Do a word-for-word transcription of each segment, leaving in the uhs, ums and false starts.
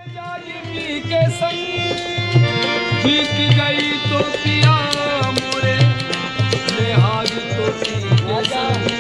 के संग बीत गई तो पिया मोरे लिहाज तो के संग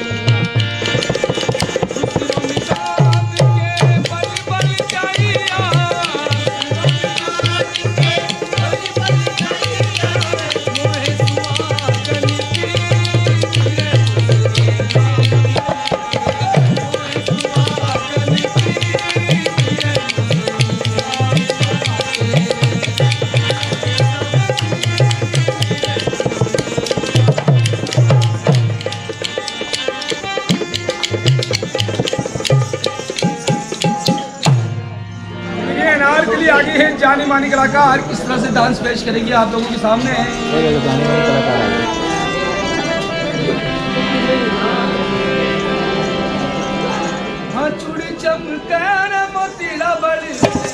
आगे है जानी मानी कलाकार किस तरह से डांस पेश करेगी आप लोगों के सामने है। जानी मानी कलाकार हाँ चूड़ी चमकन मोतीला बड़ी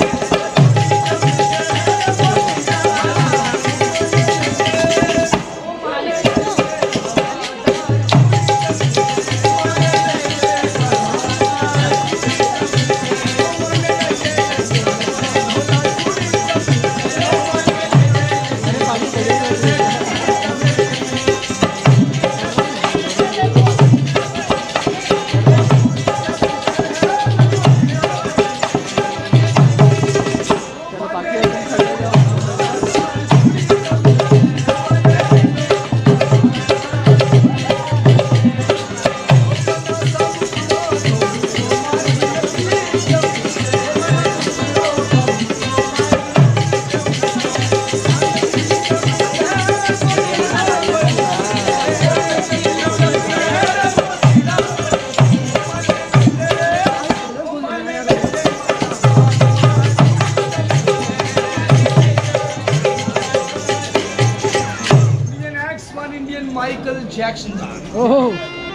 Jackson. Oh.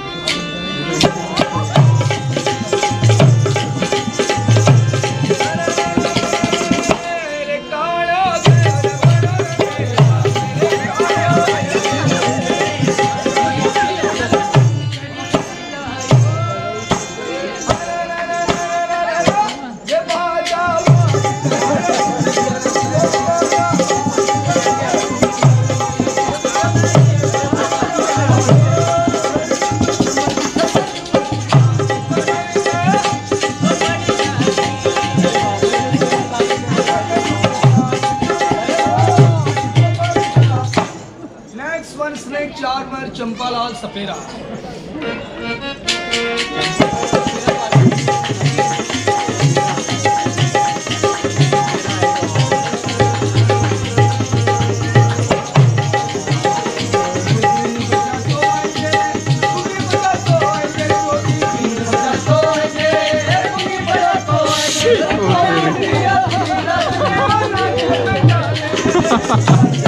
चंपालाल सपेरा Ha ha ha.